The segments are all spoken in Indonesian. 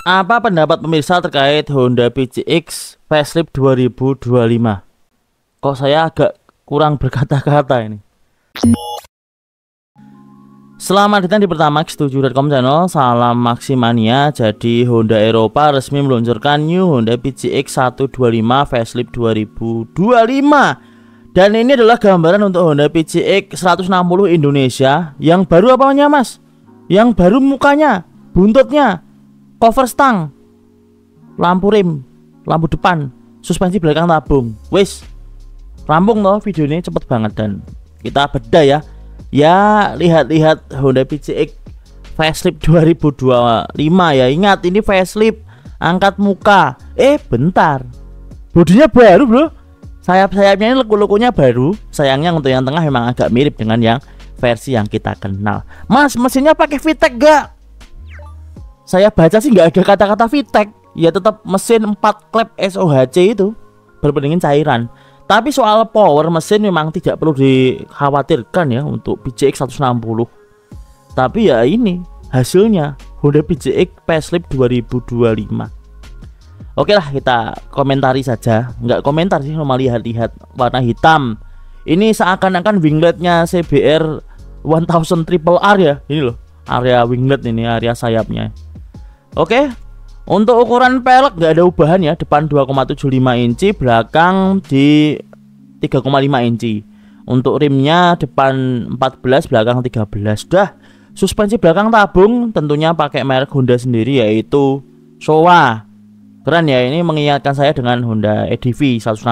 Apa pendapat pemirsa terkait Honda PCX facelift 2025? Kok saya agak kurang berkata-kata ini. Selamat datang di Pertamax7.com channel. Salam Maximania. Jadi Honda Eropa resmi meluncurkan new Honda PCX 125 facelift 2025. Dan ini adalah gambaran untuk Honda PCX 160 Indonesia. Yang baru apanya mas? Yang baru mukanya, buntutnya, cover stang, lampu rim, lampu depan, suspensi belakang tabung. Wis rampung loh, video ini cepet banget. Dan kita bedah ya. Ya, lihat-lihat Honda PCX facelift 2025 ya. Ingat ini facelift, angkat muka. Bentar, bodinya baru bro. Sayap-sayapnya ini leku-lekunya baru. Sayangnya untuk yang tengah memang agak mirip dengan yang versi yang kita kenal. Mas, mesinnya pakai VTEC gak? Saya baca sih nggak ada kata-kata VTEC. Ya tetap mesin 4 klep SOHC itu berpendingin cairan. Tapi soal power mesin memang tidak perlu dikhawatirkan ya untuk PCX 160. Tapi ya ini hasilnya Honda PCX facelift 2025. Oke lah, kita komentari saja. Nggak komentar sih, cuma lihat-lihat warna hitam. Ini seakan-akan wingletnya CBR 1000 Triple R ya. Ini loh area winglet, ini area sayapnya. Oke. Untuk ukuran pelek nggak ada ubahan ya. Depan 2,75 inci, belakang di 3,5 inci. Untuk rimnya depan 14, belakang 13. Dah. Suspensi belakang tabung tentunya pakai merek Honda sendiri, yaitu Showa. Keren ya, ini mengingatkan saya dengan Honda EDV 160.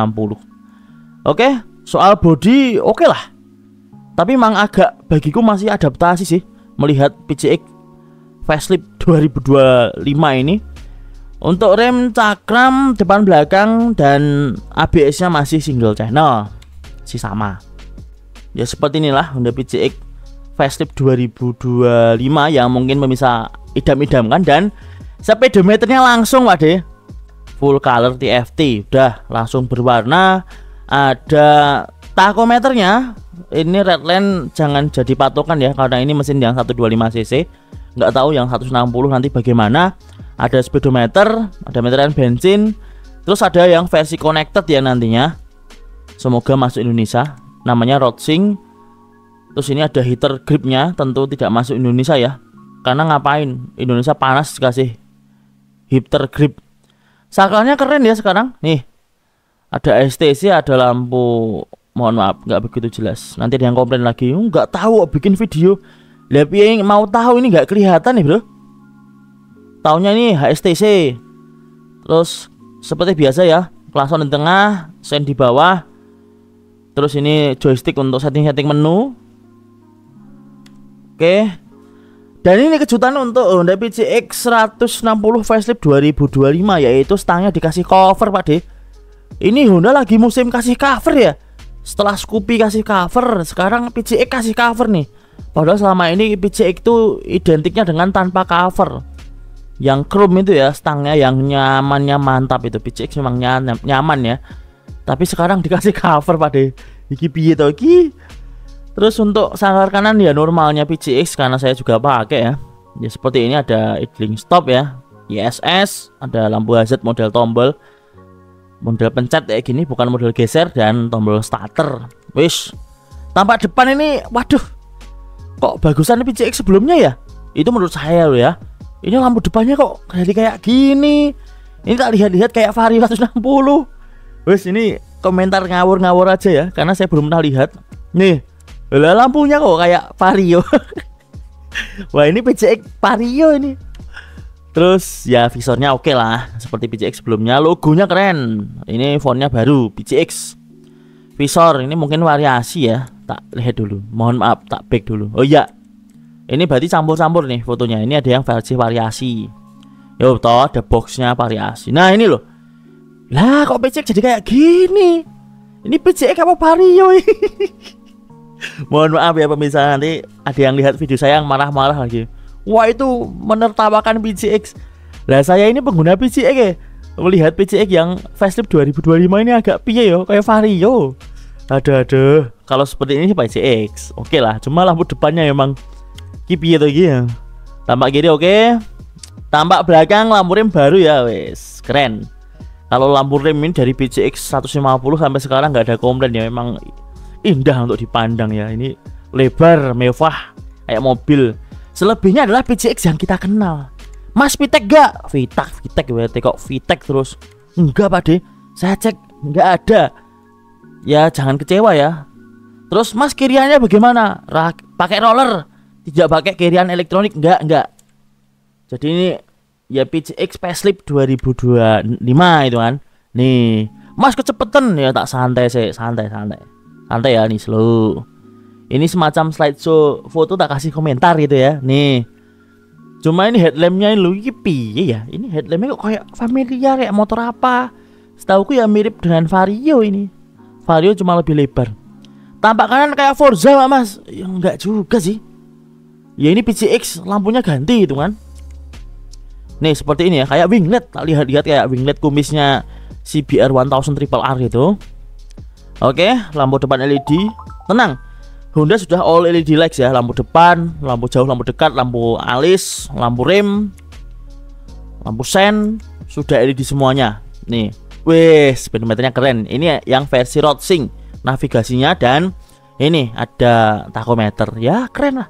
Oke, soal body oke lah. Tapi memang agak, bagiku masih adaptasi sih melihat PCX facelift 2025 ini. Untuk rem, cakram, depan belakang, dan ABS nya masih single channel, masih sama. Ya seperti inilah Honda PCX facelift 2025 yang mungkin pemirsa idam-idamkan. Dan speedometernya langsung Pak De, full color TFT, udah langsung berwarna. Ada tachometernya, ini redline jangan jadi patokan ya, karena ini mesin yang 125 cc. Nggak tahu yang 160 nanti bagaimana. Ada speedometer, ada meteran bensin, terus ada yang versi connected ya nantinya. Semoga masuk Indonesia, namanya RoadSync. Terus ini ada heater gripnya, tentu tidak masuk Indonesia ya, karena ngapain, Indonesia panas dikasih heater grip. Sakalnya keren ya sekarang. Nih ada STC, ada lampu, mohon maaf nggak begitu jelas, nanti ada yang komplain lagi, nggak tahu bikin video. Tapi mau tahu ini nggak kelihatan nih bro. Taunya ini HSTC. Terus seperti biasa ya, klakson di tengah, sen di bawah. Terus ini joystick untuk setting-setting menu. Oke. Dan ini kejutan untuk Honda PCX 160 facelift 2025, yaitu stangnya dikasih cover Pak De. Ini Honda lagi musim kasih cover ya. Setelah Scoopy kasih cover, sekarang PCX kasih cover nih. Padahal selama ini PCX itu identiknya dengan tanpa cover. Yang chrome itu ya, stangnya yang nyamannya mantap itu. PCX memang nyaman ya. Tapi sekarang dikasih cover Pak De. Iki piye to iki? Terus untuk sangkar kanan ya normalnya PCX, karena saya juga pakai ya. Ya seperti ini, ada idling stop ya, ISS, ada lampu hazard model tombol, model pencet kayak gini, bukan model geser, dan tombol starter. Wish. Tampak depan ini, waduh, kok bagusan PCX sebelumnya ya? Itu menurut saya loh ya. Ini lampu depannya kok jadi kayak gini. Ini tak lihat-lihat kayak Vario 160. Wes, ini komentar ngawur-ngawur aja ya, karena saya belum pernah lihat. Nih, lampunya kok kayak Vario. Wah, ini PCX Vario ini. Terus ya visornya oke lah, seperti PCX sebelumnya. Logonya keren. Ini fontnya baru PCX. Visor ini mungkin variasi ya. Tak lihat dulu. Mohon maaf, tak back dulu. Oh iya. Ini berarti campur-campur nih fotonya. Ini ada yang versi variasi. Yo toh, ada boxnya variasi. Nah ini loh. Lah kok PCX jadi kayak gini? Ini PCX apa Vario? Mohon maaf ya pemirsa, nanti ada yang lihat video saya yang marah-marah lagi. Wah itu menertawakan PCX. Lah saya ini pengguna PCX ya, melihat PCX yang facelift 2025 ini agak piye yo, kayak Vario. Aduh. Kalau seperti ini sih PCX oke lah. Cuma lampu depannya emang piye tuh ya. Tampak gini oke. Tampak belakang lampu rem baru ya, wes keren. Kalau lampu rem ini dari PCX 150 sampai sekarang nggak ada komplain ya, memang indah untuk dipandang ya. Ini lebar, mewah, kayak mobil. Selebihnya adalah PCX yang kita kenal. Mas VTEC gak? VTEC kok VTEC terus? Enggak Pak De, saya cek nggak ada. Ya jangan kecewa ya. Terus Mas kiriannya bagaimana? Pakai roller? Tidak pakai kirian elektronik? Enggak. Jadi ini ya PCX facelift 2025 itu kan. Nih, Mas kecepetan ya, tak santai sih, santai ya, nih slow. Ini semacam slideshow foto, tak kasih komentar gitu ya. Nih. Cuma ini headlampnya ini piye ya? Ini headlampnya kok kayak familiar, kayak motor apa? Setauku ya mirip dengan Vario ini. Vario cuma lebih lebar. Tampak kanan kayak Forza Pak Mas. Ya enggak juga sih. Ya ini PCX lampunya ganti itu kan. Nih seperti ini ya, kayak winglet. Tak lihat kayak winglet kumisnya CBR 1000 Triple R gitu. Oke, lampu depan LED. Tenang, Honda sudah all LED lights ya. Lampu depan, lampu jauh, lampu dekat, lampu alis, lampu rem, lampu sen, sudah LED semuanya. Nih, wih, speedometernya keren. Ini yang versi road sync, navigasinya, dan ini ada tachometer. Ya keren lah.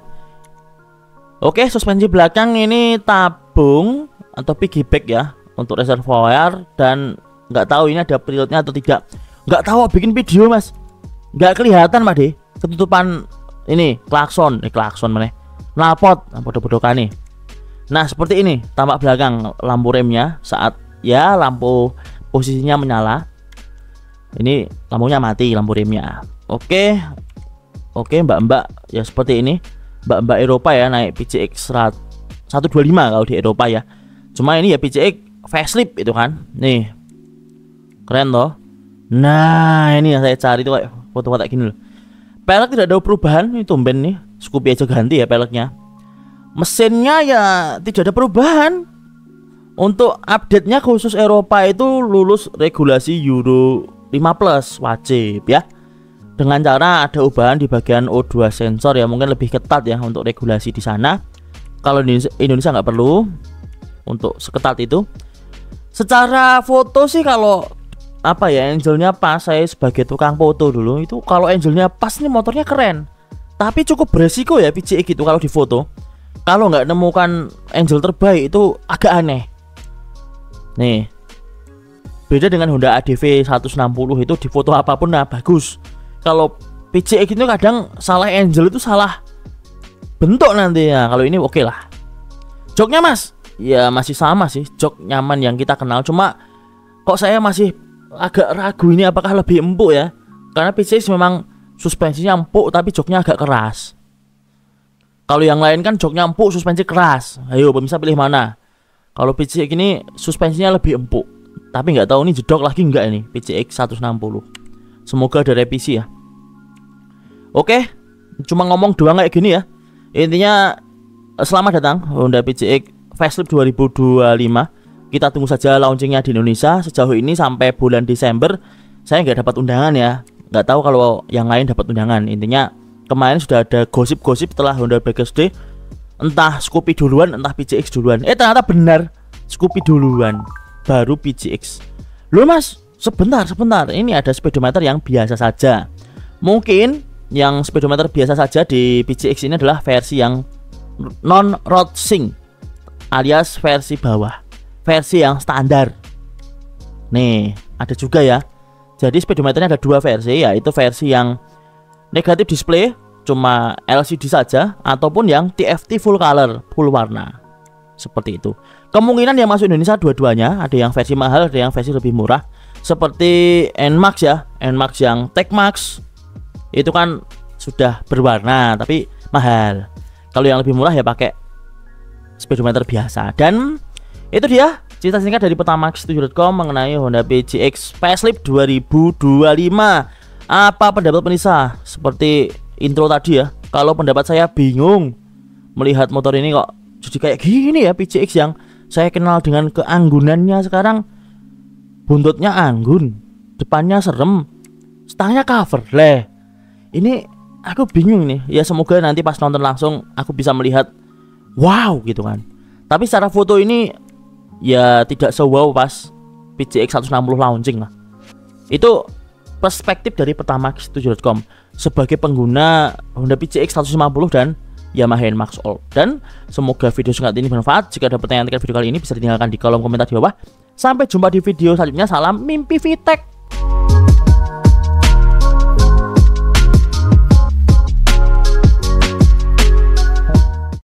Oke, suspensi belakang ini tabung atau piggyback ya untuk reservoir, dan nggak tahu ini ada preloadnya atau tidak. Nggak tahu, bikin video Mas, nggak kelihatan Pak De. Ketutupan ini klakson mana? Knalpot, bodoh-bodohkan nih. Nah seperti ini tampak belakang lampu remnya saat ya lampu posisinya menyala. Ini lampunya mati, lampu remnya. Oke mbak-mbak ya seperti ini. Mbak-mbak Eropa ya naik PCX 125 kalau di Eropa ya. Cuma ini ya PCX facelift itu kan. Nih keren toh. Nah ini yang saya cari tuh, kayak foto kayak gini loh. Pelek tidak ada perubahan, ini tumben nih. Scoopy aja ganti ya peleknya. Mesinnya ya tidak ada perubahan. Untuk update-nya khusus Eropa itu lulus regulasi Euro 5+ wajib ya. Dengan cara ada ubahan di bagian O2 sensor ya, mungkin lebih ketat ya untuk regulasi di sana. Kalau di Indonesia nggak perlu untuk seketat itu. Secara foto sih kalau apa ya, angle-nya pas. Saya sebagai tukang foto dulu itu, kalau angle-nya pas nih motornya keren. Tapi cukup beresiko ya PCX gitu kalau di foto. Kalau nggak nemukan angle terbaik itu agak aneh. Nih, beda dengan Honda ADV 160 itu di foto apapun nah bagus. Kalau PCX itu kadang salah angle itu salah bentuk nanti ya. Kalau ini oke lah. Joknya Mas, ya masih sama sih, jok nyaman yang kita kenal. Cuma kok saya masih agak ragu ini apakah lebih empuk ya. Karena PCX memang suspensinya empuk tapi joknya agak keras. Kalau yang lain kan joknya empuk, suspensi keras. Ayo pemirsa pilih mana? Kalau PCX ini suspensinya lebih empuk. Tapi nggak tahu ini jedok lagi nggak ini PCX 160. Semoga ada revisi ya. Oke, cuma ngomong doang kayak gini ya. Intinya selamat datang Honda PCX facelift 2025. Kita tunggu saja launchingnya di Indonesia. Sejauh ini sampai bulan Desember saya nggak dapat undangan ya. Nggak tahu kalau yang lain dapat undangan. Intinya kemarin sudah ada gosip-gosip setelah Honda Bakers Day, entah Scoopy duluan, entah PCX duluan. Ternyata benar, Scoopy duluan, baru PCX. Loh Mas, sebentar. Ini ada speedometer yang biasa saja. Mungkin yang speedometer biasa saja di PCX ini adalah versi yang non road sync, alias versi bawah, versi yang standar. Nih, ada juga ya. Jadi speedometernya ada dua versi, yaitu versi yang negatif display, cuma LCD saja, ataupun yang TFT full color, full warna. Seperti itu. Kemungkinan yang masuk Indonesia dua-duanya, ada yang versi mahal, ada yang versi lebih murah. Seperti NMAX ya, NMAX yang TechMax itu kan sudah berwarna tapi mahal. Kalau yang lebih murah ya pakai speedometer biasa. Dan itu dia cerita singkat dari Pertamax7.com mengenai Honda PCX facelift 2025. Apa pendapat pemirsa? Seperti intro tadi ya, kalau pendapat saya bingung melihat motor ini kok jadi kayak gini ya. PCX yang saya kenal dengan keanggunannya sekarang buntutnya anggun, depannya serem, stangnya cover leh. Ini aku bingung nih ya. Semoga nanti pas nonton langsung aku bisa melihat wow gitu kan. Tapi secara foto ini ya tidak se-wow pas PCX 160 launching lah. Itu perspektif dari Pertamax7.com sebagai pengguna Honda PCX 150 dan Yamaha NMAX All. Dan semoga video singkat ini bermanfaat. Jika ada pertanyaan terkait video kali ini bisa ditinggalkan di kolom komentar di bawah. Sampai jumpa di video selanjutnya. Salam mimpi Vitek.